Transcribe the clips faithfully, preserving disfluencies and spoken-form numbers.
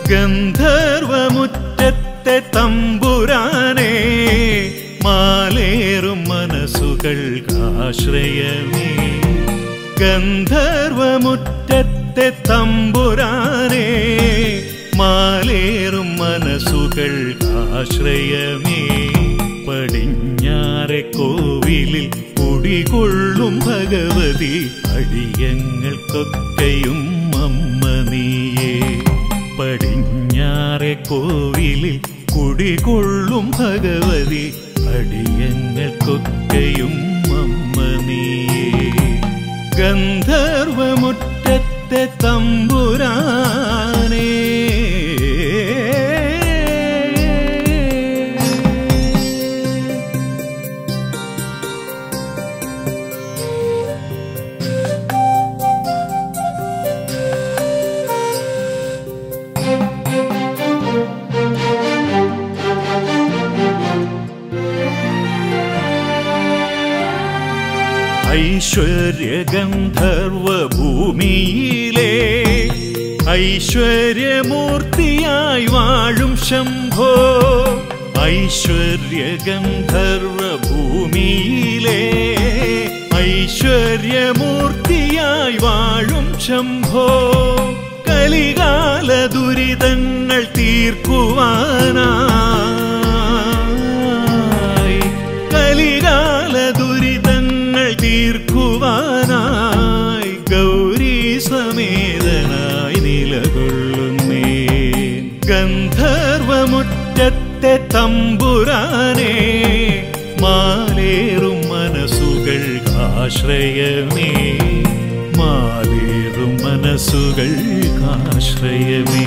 ഗന്ധർവമുറ്റത്തെ തമ്പുരാനേ മാലേറും മനസ്സുകൾക്കാശ്രയമേ ഗന്ധർവമുറ്റത്തെ തമ്പുരാനേ മാലേറും മനസ്സുകൾക്കാശ്രയമേ പടിഞ്ഞാറെ കോവിലിൽ കുടികൊള്ളും ഭഗവതി അടിയങ്ങൾക്കൊക്കെയും അമ്മ നീയേ പടിഞ്ഞാറെ കോവിലിൽ കുടികൊള്ളും ഭഗവതി അടിയങ്ങൾക്കൊക്കെയും അമ്മ നീയേ ഗന്ധർവമുറ്റത്തെ തമ്പുരാനേ ഐശ്വര്യഗന്ധർവഭൂമിയിലെ ഐശ്വര്യമൂർത്തിയായി വാഴും ശംഭോ ഐശ്വര്യഗന്ധർവഭൂമിയിലെ ഐശ്വര്യമൂർത്തിയായി വാഴും ശംഭോ കലികാല ദുരിതങ്ങൾ തീർക്കുവാനായി കലികാല ദുരിതങ്ങൾ തീർക്കുവാനായി ഗൗരി സമേതനായി നിലകൊള്ളുന്നേ ഗന്ധർവമുറ്റത്തെ തമ്പുരാനേ മാലേറും മനസ്സുകൾക്കാശ്രയമേ മാലേറും മനസ്സുകൾക്കാശ്രയമേ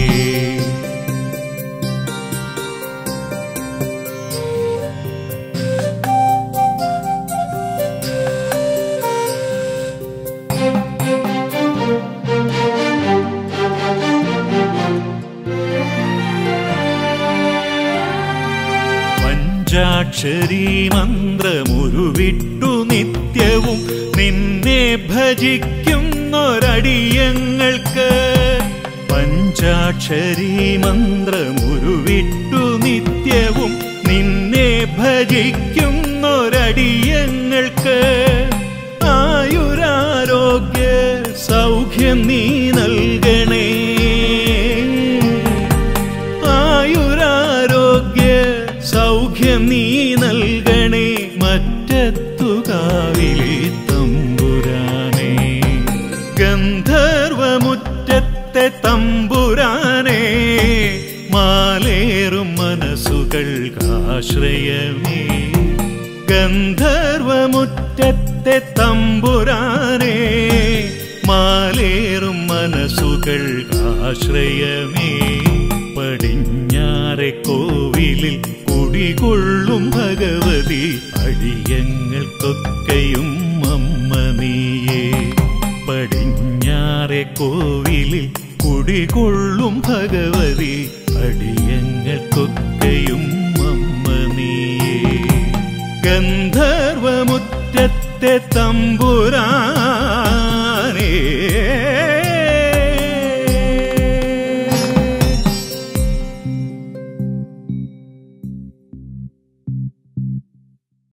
പഞ്ചാക്ഷരീ മന്ത്രമുരുവിട്ടു നിത്യവും നിന്നെ ഭജിക്കുന്നൊരടിയങ്ങൾക്ക് പഞ്ചാക്ഷരീ മന്ത്രമുരുവിട്ടു നിത്യവും നിന്നെ ഭജിക്കുന്നൊരടിയങ്ങൾക്ക് ആയുരാരോഗ്യ സൗഖ്യം നീ നൽകണേ ആയുരാരോഗ്യ സൗഖ്യം നീ നൽകണേ മറ്റത്തുകാവിലെ തമ്പുരാനേ ഗന്ധർവമുറ്റത്തെ തമ്പുരാനേ മാലേറും മനസ്സുകൾക്കാശ്രയമേ ഗന്ധർവമുറ്റത്തെ തമ്പുരാനേ മാലേറും മനസ്സുകൾക്കാശ്രയമേ പടിഞ്ഞാറെ കോവിലിൽ കുടികൊള്ളും ഭഗവതി അടിയങ്ങൾക്കൊക്കെയും അമ്മ നീയേ പടിഞ്ഞാറെ കോവിലിൽ കുടികൊള്ളും ഭഗവതി അടിയങ്ങൾക്കൊക്കെയും അമ്മ നീയേ ഗന്ധർവമുറ്റത്തെ തമ്പുരാനേ